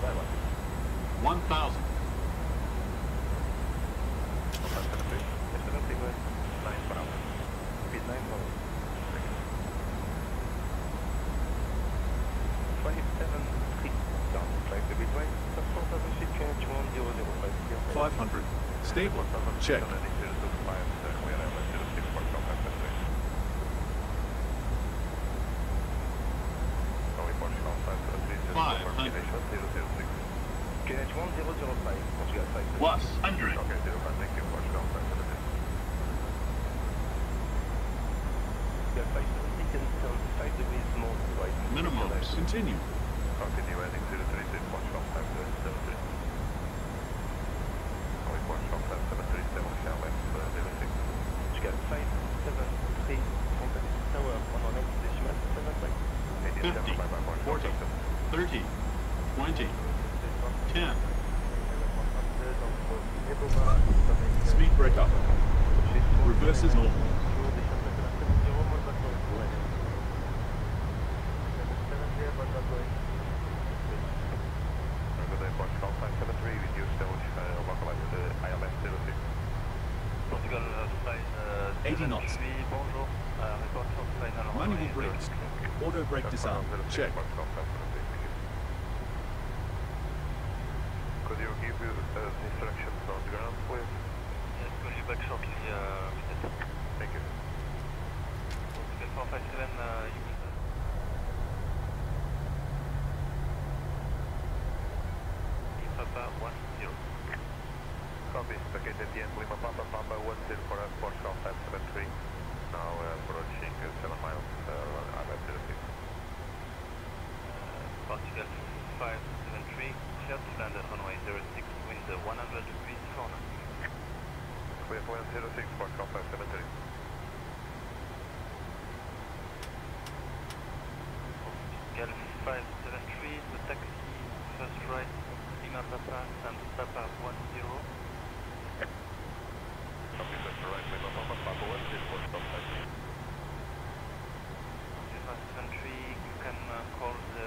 1,000. 500. Stable. Check. 500. 100. Minimum. Continue. Continue heading 036, watch off time 073. Watch off time 737, shall left 06. You get 573, contact tower on our next decimal 50, 75. 40, 30, 20, 10. Speed break up. Reverse is normal. Portugal 573, reduce stage, localize the ILS 06. Portugal flight 80 knots. Bonjour, report for final Manual brakes. Auto brake disarm. Check. Could you give the instructions on the ground, please? Yes, call you back shortly, Thank you. Portugal 457, you will... Papa 10. Copy. Located at the end, Lima Papa 10 for us, Portugal 573. Now approaching 7 miles, ILS 06. Portugal 573, clear to land at runway 06, wind 100 degrees corner. Clear to land 06, Portugal 573. Portugal 573, the taxi, first right. Lima Papa and Papa 10. Copy, that's right. Lima Papa, Papa 10, Portugal 573. You can call the